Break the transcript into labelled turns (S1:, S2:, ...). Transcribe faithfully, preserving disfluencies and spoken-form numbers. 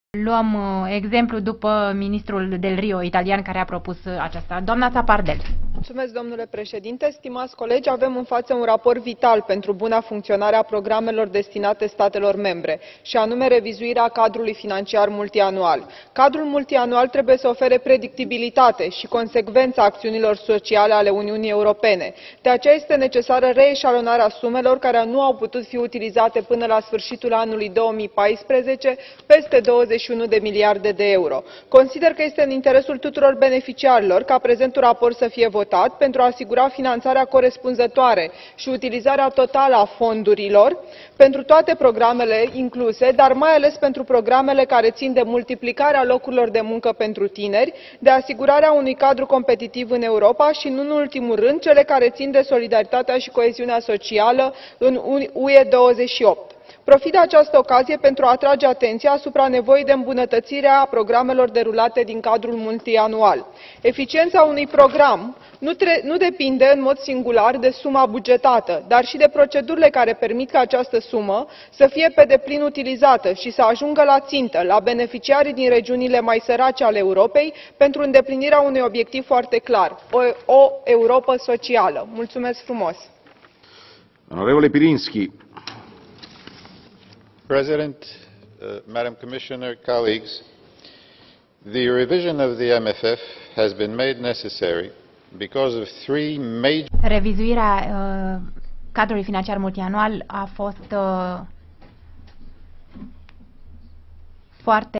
S1: Luăm uh, exemplu după ministrul Del Rio, italian, care a propus uh, aceasta. Doamna Țapardel.
S2: Mulțumesc, domnule președinte. Stimați colegi, avem în față un raport vital pentru buna funcționare a programelor destinate statelor membre, și anume revizuirea cadrului financiar multianual. Cadrul multianual trebuie să ofere predictibilitate și consecvență acțiunilor sociale ale Uniunii Europene. De aceea este necesară reeșalonarea sumelor care nu au putut fi utilizate până la sfârșitul anului două mii paisprezece, peste douăzeci și unu de miliarde de euro. Consider că este în interesul tuturor beneficiarilor ca prezentul raport să fie votat pentru a asigura finanțarea corespunzătoare și utilizarea totală a fondurilor pentru toate programele incluse, dar mai ales pentru programele care țin de multiplicarea locurilor de muncă pentru tineri, de asigurarea unui cadru competitiv în Europa și, nu în ultimul rând, cele care țin de solidaritatea și coeziunea socială în U E douăzeci și opt. Profit de această ocazie pentru a atrage atenția asupra nevoii de îmbunătățire a programelor derulate din cadrul multianual. Eficiența unui program nu, nu depinde în mod singular de suma bugetată, dar și de procedurile care permit ca această sumă să fie pe deplin utilizată și să ajungă la țintă, la beneficiarii din regiunile mai sărace ale Europei, pentru îndeplinirea unui obiectiv foarte clar: o, o Europă socială. Mulțumesc frumos!
S3: Onorevole Pirinski.
S4: President, uh, Madam Commissioner, colleagues, the revision of the M F F has been made necessary because of three major...
S1: Revizuirea uh, cadrului financiar multianual a fost uh, foarte